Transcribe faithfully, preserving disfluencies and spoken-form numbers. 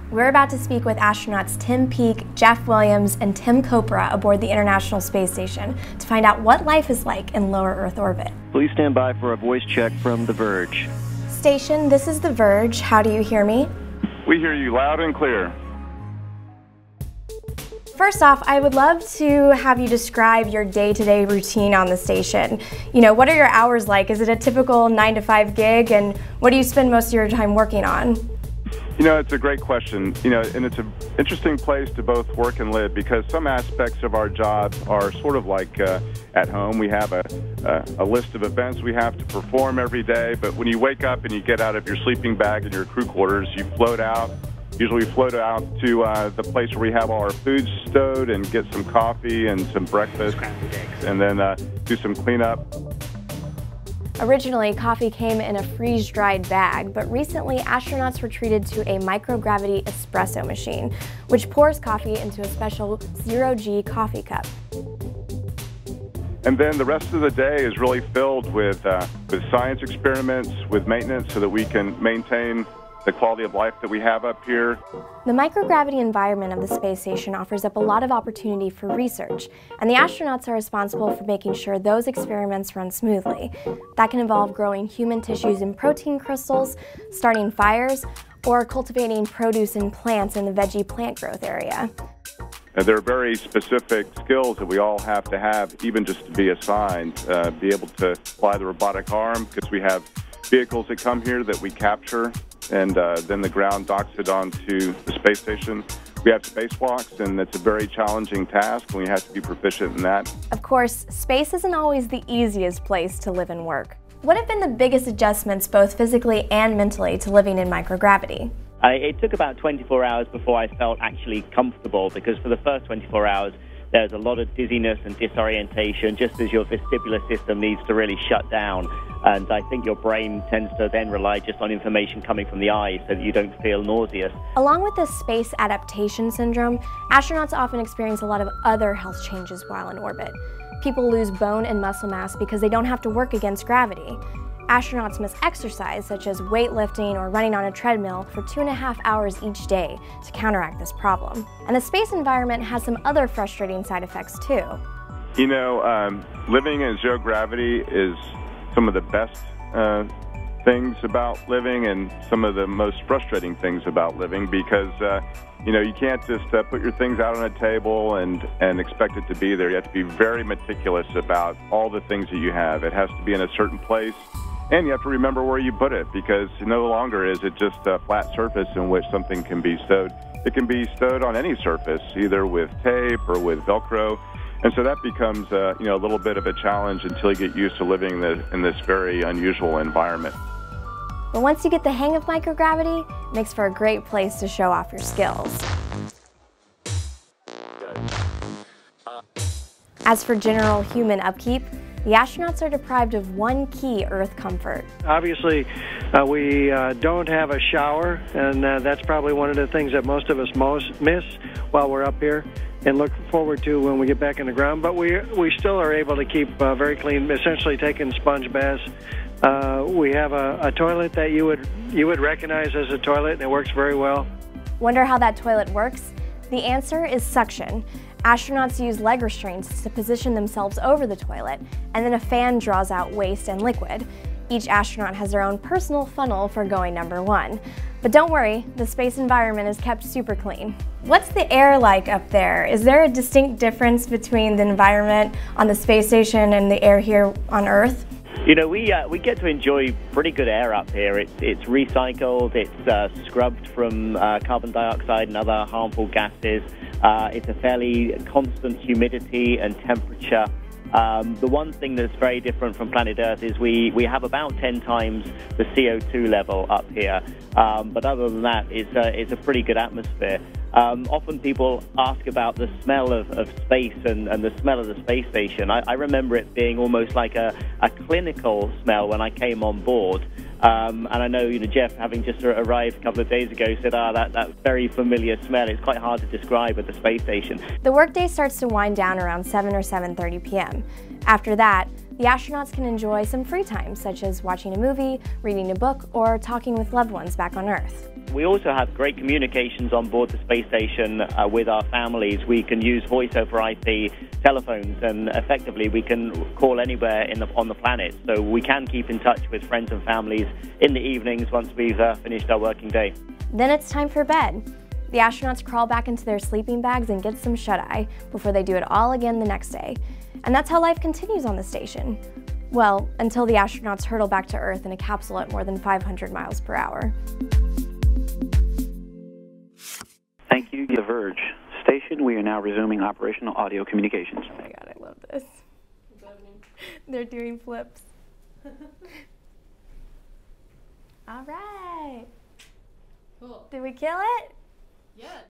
We're about to speak with astronauts Tim Peake, Jeff Williams, and Tim Kopra aboard the International Space Station to find out what life is like in lower Earth orbit. Please stand by for a voice check from The Verge. Station, this is The Verge. How do you hear me? We hear you loud and clear. First off, I would love to have you describe your day-to-day routine on the station. You know, what are your hours like? Is it a typical nine to five gig, and what do you spend most of your time working on? You know, it's a great question, you know, and it's an interesting place to both work and live because some aspects of our job are sort of like uh, at home. We have a, a, a list of events we have to perform every day, but when you wake up and you get out of your sleeping bag in your crew quarters, you float out. Usually we float out to uh, the place where we have all our food stowed and get some coffee and some breakfast, and then uh, do some cleanup. Originally, coffee came in a freeze-dried bag, but recently astronauts were treated to a microgravity espresso machine, which pours coffee into a special zero-G coffee cup. And then the rest of the day is really filled with, uh, with science experiments, with maintenance, so that we can maintain the quality of life that we have up here. The microgravity environment of the space station offers up a lot of opportunity for research, and the astronauts are responsible for making sure those experiments run smoothly. That can involve growing human tissues in protein crystals, starting fires, or cultivating produce in plants in the veggie plant growth area. And there are very specific skills that we all have to have, even just to be assigned, uh, be able to fly the robotic arm, because we have vehicles that come here that we capture, and uh, then the ground docks it onto the space station. We have spacewalks, and it's a very challenging task, and we have to be proficient in that. Of course, space isn't always the easiest place to live and work. What have been the biggest adjustments, both physically and mentally, to living in microgravity? Uh, it took about twenty-four hours before I felt actually comfortable, because for the first twenty-four hours, there's a lot of dizziness and disorientation, just as your vestibular system needs to really shut down. And I think your brain tends to then rely just on information coming from the eyes so that you don't feel nauseous. Along with this space adaptation syndrome, astronauts often experience a lot of other health changes while in orbit. People lose bone and muscle mass because they don't have to work against gravity. Astronauts must exercise, such as weightlifting or running on a treadmill, for two and a half hours each day to counteract this problem. And the space environment has some other frustrating side effects too. You know, um, living in zero gravity is some of the best uh, things about living and some of the most frustrating things about living, because uh, you know, you can't just uh, put your things out on a table and, and expect it to be there. You have to be very meticulous about all the things that you have. It has to be in a certain place, and you have to remember where you put it, because no longer is it just a flat surface in which something can be stowed. It can be stowed on any surface, either with tape or with Velcro. And so that becomes uh, you know, a little bit of a challenge until you get used to living in, the, in this very unusual environment. But once you get the hang of microgravity, it makes for a great place to show off your skills. As for general human upkeep, the astronauts are deprived of one key Earth comfort. Obviously, uh, we uh, don't have a shower, and uh, that's probably one of the things that most of us most miss while we're up here and look forward to when we get back in the ground. But we we still are able to keep uh, very clean, essentially taking sponge baths. Uh, we have a, a toilet that you would you would recognize as a toilet, and it works very well. Wonder how that toilet works? The answer is suction. Astronauts use leg restraints to position themselves over the toilet, and then a fan draws out waste and liquid. Each astronaut has their own personal funnel for going number one. But don't worry, the space environment is kept super clean. What's the air like up there? Is there a distinct difference between the environment on the space station and the air here on Earth? You know, we uh, we get to enjoy pretty good air up here. It's it's recycled, it's uh, scrubbed from uh, carbon dioxide and other harmful gases. Uh, it's a fairly constant humidity and temperature. Um, the one thing that's very different from planet Earth is we, we have about ten times the C O two level up here. Um, but other than that, it's a, it's a pretty good atmosphere. Um, often people ask about the smell of, of space and, and the smell of the space station. I, I remember it being almost like a, a clinical smell when I came on board. Um, and I know, you know, Jeff, having just arrived a couple of days ago, said, ah, that, that very familiar smell. It's quite hard to describe at the space station. The workday starts to wind down around seven or seven thirty p m After that, The astronauts can enjoy some free time, such as watching a movie, reading a book, or talking with loved ones back on Earth. We also have great communications on board the space station uh, with our families. We can use voice over I P telephones, and effectively we can call anywhere in the, on the planet. So we can keep in touch with friends and families in the evenings once we've uh, finished our working day. Then it's time for bed. The astronauts crawl back into their sleeping bags and get some shut-eye before they do it all again the next day. And that's how life continues on the station. Well, until the astronauts hurtle back to Earth in a capsule at more than five hundred miles per hour. Thank you, The Verge. Station, we are now resuming operational audio communications. Oh my god, I love this. They're doing flips. All right. Cool. Did we kill it? Yeah.